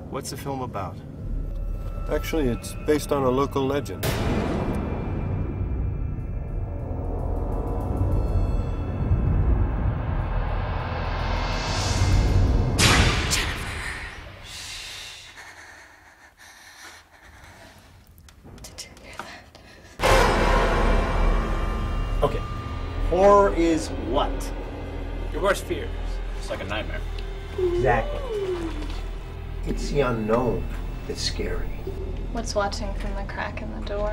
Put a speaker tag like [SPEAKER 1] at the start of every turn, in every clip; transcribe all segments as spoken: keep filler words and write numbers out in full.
[SPEAKER 1] What's the film about?
[SPEAKER 2] Actually, it's based on a local legend.
[SPEAKER 3] Okay. Horror is what?
[SPEAKER 4] Your worst fears. It's like a nightmare.
[SPEAKER 3] Exactly.
[SPEAKER 5] It's the unknown that's scary.
[SPEAKER 6] What's watching from the crack in the door?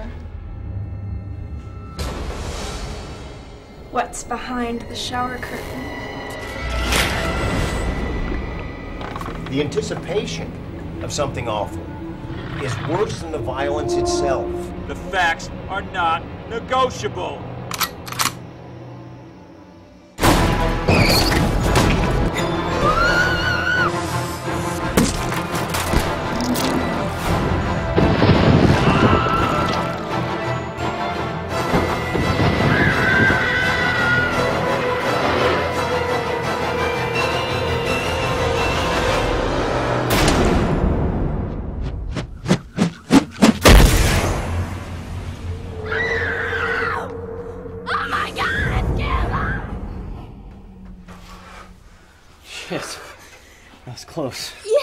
[SPEAKER 7] What's behind the shower curtain?
[SPEAKER 5] The anticipation of something awful is worse than the violence itself.
[SPEAKER 8] The facts are not negotiable.
[SPEAKER 3] Shit. That was close.
[SPEAKER 7] Yeah.